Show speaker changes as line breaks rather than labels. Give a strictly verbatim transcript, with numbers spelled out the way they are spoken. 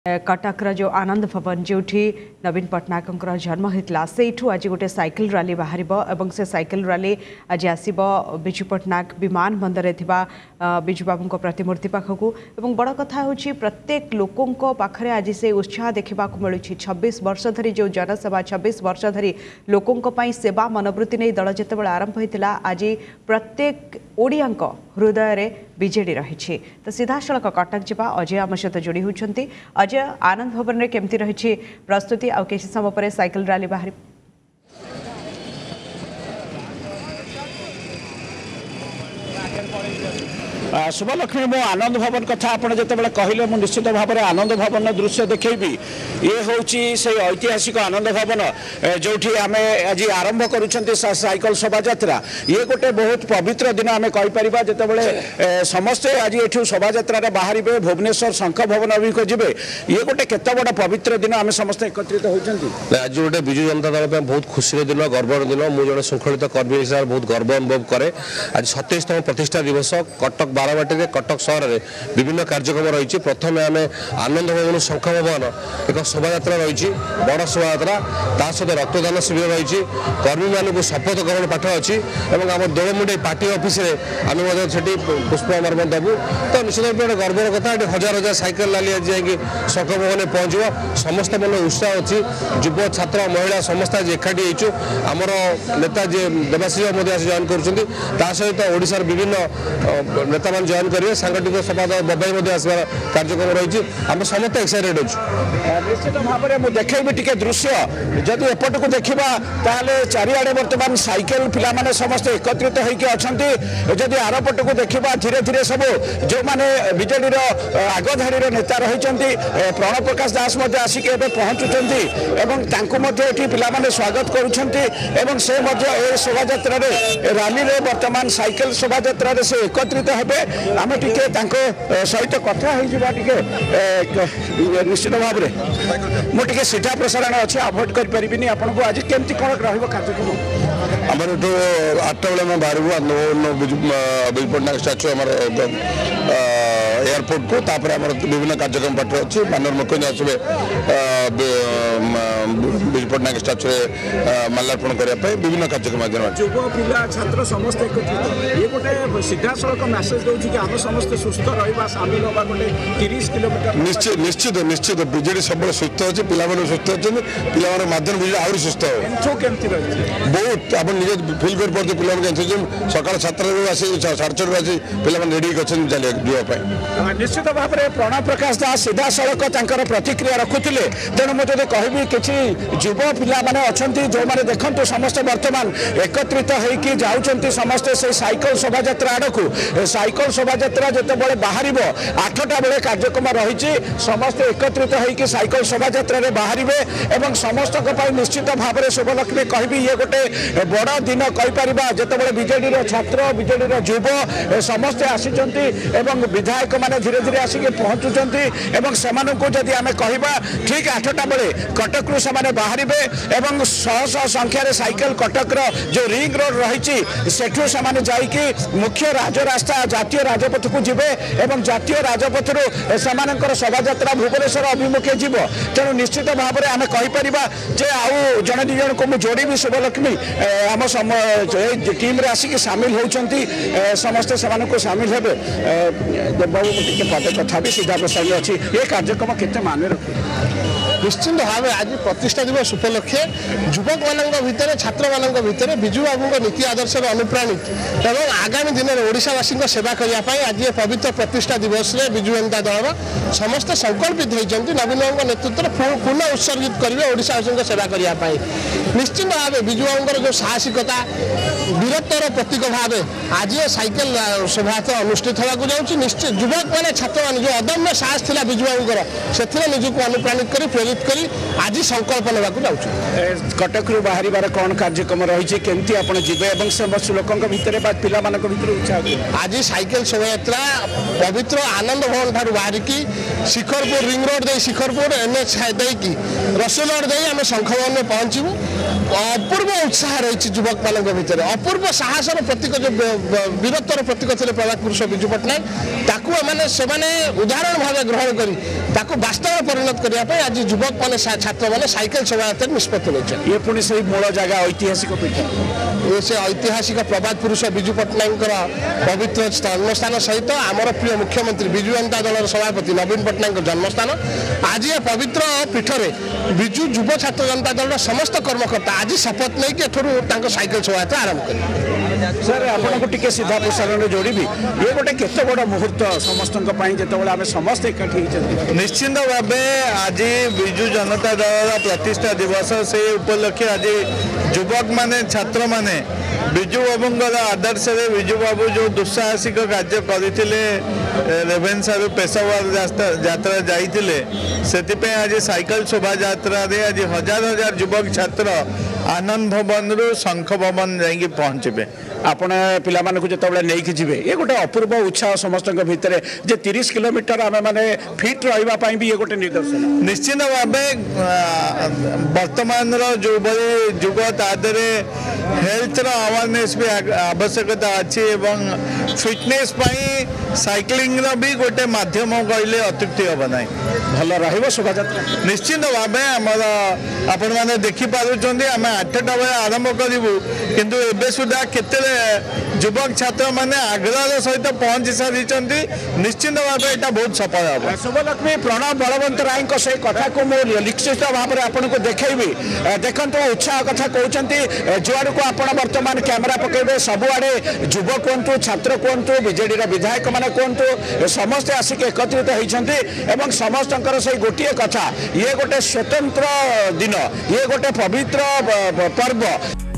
कटक जो आनंद भवन जो नवीन पट्टनायक जन्म होता से आज गोटे साइकिल रैली बाहर एवं से साइकिल रैली आज आसब विजु पट्टनायक विमान बंदर विजु बाबू प्रतिमूर्ति पाखक और बड़ कथा हूँ प्रत्येक लोकों पाखरे आज से उत्साह देखा मिलूँ छब्बीस वर्ष धरी जो जनसेवा छब्बीस वर्ष धरी लोकों सेवा मनोवृत्ति नहीं दल जिते आरंभ होता आज प्रत्येक ओडिया हृदय बीजेडी रही तो सीधा सड़क कटक जावा अजय आम सहित जोड़ी होती अजय आनंद भवन में केमती रही प्रस्तुति आ किसी समय पर साइकिल रैली बाहर
शुभलक्ष्मी मो आनंद भवन कथा आपड़ जो कहले मुझे निश्चित भाव में आनंद भवन दृश्य देखेबी ये हूँ से ऐतिहासिक आनंद भवन जो आम आज आरंभ करुँच साइकिल शोभा यात्रा ये गोटे बहुत पवित्र दिन आम कहीपर जो समस्ते आज ये शोभा यात्रा बाहर भुवनेश्वर शंख भवन अभिमुख जी ये गोटे केत बड़ पवित्र दिन आम समस्त एकत्रित होती
आज गोटे विजु जनता दल बहुत खुशी दिन गर्वर दिन मुझे श्रृंखलित कर्मी हिसाब से बहुत गर्व अनुभव कै आज सतैशतम प्रतिष्ठा दिवस कटक बारवाटी कटक सहर में विभिन्न कार्यक्रम रही प्रथम आम आनंद भवन शंख भवन एक शोभा यात्रा रही बड़ शोभा यात्रा ता सहित रक्तदान शिविर रही कर्मी मान शपथ ग्रहण पाठ अच्छी आम दोलमुंडे पार्टी ऑफिस आम पुष्पमार्पण देवु तो निश्चित रूप में गर्वर कथा हजार हजार साइकिल रैली आज जाकि शंख भवन पहुँच समस्त मन उत्साह अच्छी युव छात्र महिला समस्त आज एकाठी होइछु आमर नेता जे देवाशीष मोदी आज जॉइन कर सहित ओडिशार विभिन्न नेता मान जॉइन करेंगे सांगठनिक संपादक बबाई आसबार कार्यक्रम रही आम समस्त एक्साइटेड अच्छे
निश्चित भाव में मुझे देखेबी टी दृश्य जदि एपट को देखा ताले चारिआडे बर्तमान साइकेल पिला समस्त एकत्रित होकर अच्छा जदि आरपट को देखा धीरे धीरे सब जो मैंने बीजेडी आगधाड़ी नेता रही प्रणव प्रकाश दास आसिक पहुंचुंट पिला स्वागत करुँच शोभा यात्रा रैली बर्तमान साइकेल शोभा यात्रा से एकत्रित हेबे आम टे सहित कथा निश्चित भाव में मुझे सीधा प्रसारण अच्छे अवॉइड करें आपन को आज केमती कौन कार्यक्रम
आम आठटा बेले बाहर विजु पट्टनायक स्टाच्यू आम एयरपोर्ट को तापर आम विभिन्न कार्यक्रम पाठ अच्छी मानव मुख्यमंत्री आसवे विजु पट्टनायक स्टाच्यू माल्यार्पण करने विभिन्न कार्यक्रम
युव पिला छात्र समस्त ये गोटे सीधा सड़क मेसेज दूसरी कि आम समस्त सुस्थ रहा सामिल होगा गोटे तीस किलोमीटर
निश्चित निश्चित निश्चित बीजेडी सब सुस्थ अच्छे पिला सुस्थ अच्छे पिला माध्यम बीजेडी आहरी सुस्थ बहुत आप निजे फिल कर पाते पिला सकाल सात साढ़े छः आसी पिला रेडी अच्छे जावाई
निश्चित भाव में प्रणव प्रकाश दास सीधा सड़क प्रतिक्रिया रखुले तेणु मुझे कहबी कि युव पिला माने अच्छा जो मैंने देखते समस्त बर्तमान एकत्रित होकर जाऊँच समस्ते से साइकिल शोभा यात्रा आड़ को साइकिल शोभा यात्रा जिते बड़े बाहर आठटा बेले कार्यक्रम रही समस्ते एकत्रित होकर साइकिल शोभा यात्रा बाहर एवं समस्त निश्चित भाव में शुभलक्ष्मी कहबी ये गोटे बड़ दिन कहीपर जिते बीजेडी छात्र बीजेडी युव समस्ते आसी विधायक मैंने धीरे धीरे आसिक पहुँचुंट जदि आम कह ठीक आठटा बेले कटक से बाहर शह शह संख्यार साइकेल कटक जो रिंग रोड रही सेठू से जाकि मुख्य राजरास्ता जातीय राजपथ को जीवे एवं जातीय राजपथ से शोभा यात्रा भुवनेश्वर अभिमुखे जीव तेणु निश्चित भाव में आम कहीपर जे आउ जड़े दी जन को मुझे जोड़ी शुभलक्ष्मी आम टीम रे आसिक सामिल होती समस्ते से सामिल हे बाबू टे पदे कथा भी सीधा प्रसारण अच्छी ये कार्यक्रम केते माने रखे
निश्चित भाव आज प्रतिष्ठा दिवस उपलक्षे युवक मान भितर छात्र मान भितर विजु बाबू नीति आदर्श अनुप्राणित एवं आगामी दिन में ओडिशावासी सेवा करने आज ये पवित्र प्रतिष्ठा दिवस में विजु जनता दल समस्त संकल्पित होती नवीन बाबू नेतृत्व पुनः उत्सर्गित करेंगे ओडिशावासी सेवा करने निश्चित भाव विजु बाबू जो साहसिकता वीरत्वर प्रतीक भाव आज ये साइकेल शोभायात्रा अनुष्ठित होगा जाऊँगी निश्चित युवक मैंने छात्र मैंने जो अदम्य साहस था विजु बाबू से निजक अनुप्राणित कर प्रेरित करी आज संकल्प लेवाक जाऊँ
कटक बाहर कौन कार्यक्रम रही केमती आप जीवे समस्त लोकों भितर पिला उत्साह
आज साइकेल शोभा यात्रा पवित्र आनंद भवन ठार बाहर की शिखरपुर रिंग रोड दे शिखरपुर एनएच देकी रसुलगढ़ दे आम शंख भवन में पहुंचू अपूर्व उत्साह रही युवक मान भितर अपूर्व साहसर प्रतीक जो वीरत्वर प्रतीक थे प्रभात पुरुष विजु पट्टनायक ତାକୁ ମାନେ ସେମାନେ ଉଦାହରଣ ଭାବେ ଗ୍ରହଣ କରି ତାକୁ ବାସ୍ତବ ପରିଣତ କରିବା ପାଇଁ ଆଜି ଯୁବକ ମାନେ ଛାତ୍ରମାନେ ସାଇକେଲ ଶୋଭାଯାତ୍ରାରେ ନିଷ୍ପତ୍ତି ନେଇଛନ୍ତି।
ଇଏ ପୁଣି ସେଇ ମୂଳ ଜାଗା ଐତିହାସିକ ପୀଠ
ସେ ଐତିହାସିକ ପ୍ରବାଦ ପୁରୁଷ ବିଜୁ ପଟ୍ଟନାୟକଙ୍କର ପବିତ୍ର ଜନ୍ମସ୍ଥାନ ସହିତ ଆମର ପ୍ରିୟ ମୁଖ୍ୟମନ୍ତ୍ରୀ ବିଜୁ ଜନତା ଦଳର ସଭାପତି ନବୀନ ପଟ୍ଟନାୟକଙ୍କ ଜନ୍ମସ୍ଥାନ। ଆଜି ଏ ପବିତ୍ର ପୀଠରେ ବିଜୁ ଯୁବ ଛାତ୍ର ଜନତା ଦଳର ସମସ୍ତ କର୍ମକର୍ତ୍ତା ଆଜି ଶପଥ ନେଇକି ଏଠାରୁ ତାଙ୍କ ସାଇକେଲ ଶୋଭାଯାତ୍ରା ଆରମ୍ଭ କରିବେ।
ସାର୍ ଆପଣଙ୍କୁ ଟିକେ ସିଧା ପ୍ରସାରଣରେ ଯୋଡ଼ିବି, ଇଏ ଗୋଟେ କେତେ ବଡ଼ ମୁହୂର୍ତ୍ତ ସମସ୍ତଙ୍କ ପାଇଁ ଯେତେବେଳେ ଆମେ ସମସ୍ତେ ଏକାଠି ହେଇଛନ୍ତି।
ନିଶ୍ଚିନ୍ତ ଭାବେ ଆଜି ବିଜୁ ଜନତା ଦଳର ପ୍ରତିଷ୍ଠା ଦିବସ, ସେ ଉପଲକ୍ଷେ ଆଜି ଯୁବକମାନେ ଛାତ୍ରମାନେ ବିଜୁ ବାବୁଙ୍କର ଆଦର୍ଶରେ ବିଜୁ ବାବୁ ଯେଉଁ ଦୁଃସାହସିକ କାର୍ଯ୍ୟ କରିଥିଲେ, ରେଭେନ୍ସାରୁ ପେଶାୱାର ଯାତ୍ରା ଯାଇଥିଲେ, ସେଥିପାଇଁ ଆଜି ସାଇକେଲ ଶୋଭାଯାତ୍ରାରେ ଆଜି ହଜାର ହଜାର ଯୁବକ ଛାତ୍ର ଆନନ୍ଦ ଭବନରୁ ଶଙ୍ଖ ଭବନ ଯାଇକି ପହଞ୍ଚିବେ।
ଆପଣ ପିଲାମାନଙ୍କୁ ଯେତେବେଳେ ନେଇକି ଯିବେ, ଏ ଗୋଟେ ଅପୂର୍ବ ଉତ୍ସାହ ସମସ୍ତଙ୍କ ଭିତରେ ଯେ ତିରିଶ କିଲୋମିଟର ଆମେ ମାନେ ଫିଟ୍ ରହିବା ପାଇଁ ବି ଇଏ ଗୋଟେ ନିଦର୍ଶନ।
ନିଶ୍ଚିତ ଭାବେ ବର୍ତ୍ତମାନର ଯେଉଁଭଳି ଯୁଗ, ତା ଦେହରେ ହେଲ୍ଥର ଆୱାରନେସ୍ ବି ଆବଶ୍ୟକତା ଅଛି ଏବଂ ଫିଟନେସ୍ ପାଇଁ ସାଇକ୍ଲିଂର ବି ଗୋଟେ ମାଧ୍ୟମ କହିଲେ ଅତ୍ୟୁକ୍ତି ହେବ ନାହିଁ।
ଭଲ ରହିବ ଶୋଭାଯାତ୍ରା।
ନିଶ୍ଚିତ ଭାବେ ଆମର ଆପଣମାନେ ଦେଖିପାରୁଛନ୍ତି, ଆମେ ଆଠଟା ବେଳେ ଆରମ୍ଭ କରିବୁ, କିନ୍ତୁ ଏବେ ସୁଦ୍ଧା କେତେ ଯୁବକ ଛାତ୍ରମାନେ ଆଗ୍ରହର ସହିତ ପହଞ୍ଚି ସାରିଛନ୍ତି। ନିଶ୍ଚିତ ଭାବେ ଏଇଟା ବହୁତ ସଫଳ ହେବ।
ଶୁଭଲକ୍ଷ୍ମୀ ପ୍ରଣବ ବଳବନ୍ତ ରାୟଙ୍କ ସେ କଥାକୁ ମୁଁ ନିଶ୍ଚିତ ଭାବରେ ଆପଣଙ୍କୁ ଦେଖେଇବି। ଦେଖନ୍ତୁ ଉତ୍ସାହ କଥା କହୁଛନ୍ତି, ଯୁଆଡ଼କୁ ଆପଣ ବର୍ତ୍ତମାନ କ୍ୟାମେରା ପକାଇବେ ସବୁଆଡ଼େ ଯୁବ କୁହନ୍ତୁ, ଛାତ୍ର କୁହନ୍ତୁ, ବିଜେଡିର ବିଧାୟକ ମାନେ କୁହନ୍ତୁ, ସମସ୍ତେ ଆସିକି ଏକତ୍ରିତ ହୋଇଛନ୍ତି ଏବଂ ସମସ୍ତଙ୍କର ସେଇ ଗୋଟିଏ କଥା, ଇଏ ଗୋଟେ ସ୍ୱତନ୍ତ୍ର ଦିନ, ଇଏ ଗୋଟେ ପବିତ୍ର ପର୍ବ।